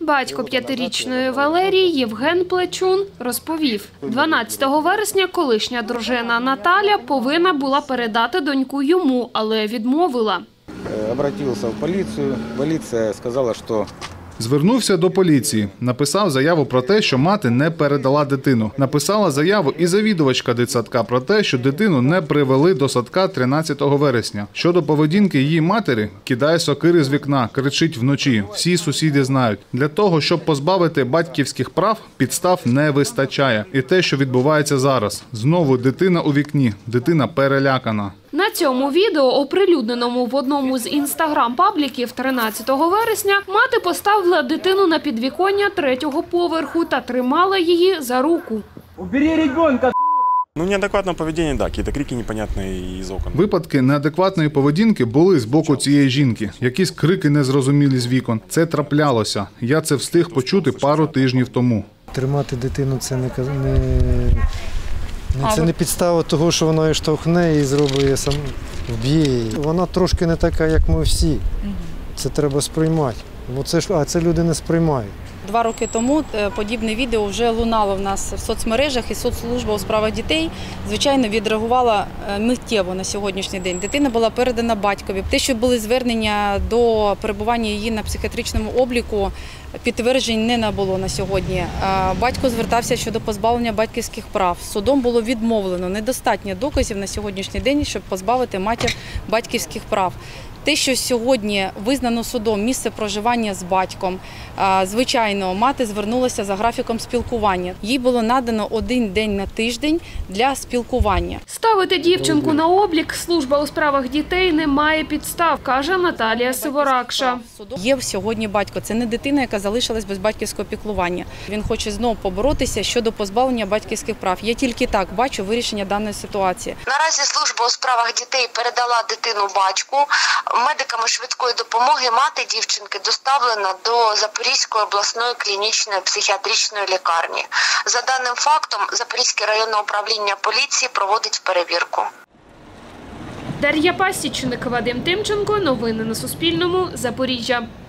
Батько 5-річної Валерії Євген Плечун розповів, 12 вересня колишня дружина Наталя повинна була передати доньку йому, але відмовила. Обратився в поліцію, поліція сказала, що... Звернувся до поліції, написав заяву про те, що мати не передала дитину. Написала заяву і завідувачка дитсадка про те, що дитину не привели до садка 13 вересня. Щодо поведінки її матері, кидає сокири з вікна, кричить вночі. Всі сусіди знають. Для того, щоб позбавити батьківських прав, підстав не вистачає. І те, що відбувається зараз. Знову дитина у вікні, дитина перелякана. На цьому відео, оприлюдненому в одному з інстаграм-пабліків 13 вересня, мати поставила дитину на підвіконня 3-го поверху та тримала її за руку. «Убери ребенка, неадекватное поведение, да, какие-то крики непонятные из окон. Випадки неадекватної поведінки були з боку цієї жінки. Якісь крики незрозумілі з вікон. Це траплялося. Я це встиг почути пару тижнів тому. Тримати дитину – це не підстава того, що вона її штовхне і зробить, вб'є її. Вона трошки не така, як ми всі. Це треба сприймати. А це люди не сприймають. 2 роки тому подібне відео вже лунало в нас в соцмережах, і соцслужба у справах дітей, звичайно, відреагувала миттєво на сьогоднішній день. Дитина була передана батькові. Те, що були звернення до перебування її на психіатричному обліку, підтверджень не набуло на сьогодні. Батько звертався щодо позбавлення батьківських прав. Судом було відмовлено. Недостатньо доказів на сьогоднішній день, щоб позбавити матір батьківських прав. Те, що сьогодні визнано судом місце проживання з батьком, звичайно, мати звернулася за графіком спілкування. Їй було надано 1 день на тиждень для спілкування. Ставити дівчинку на облік служба у справах дітей не має підстав, каже Наталія Сиворакша. Є сьогодні батько. Це не дитина, яка залишилась без батьківського піклування. Він хоче знову поборотися щодо позбавлення батьківських прав. Я тільки так бачу вирішення даної ситуації. Наразі служба у справах дітей передала дитину батьку. Медиками швидкої допомоги мати дівчинки доставлена до Запорізької обласної клінічної психіатричної лікарні. За даним фактом, Запорізьке районне управління поліції проводить перевірку. Дар'я Пасічник, Вадим Тимченко. Новини на Суспільному. Запоріжжя.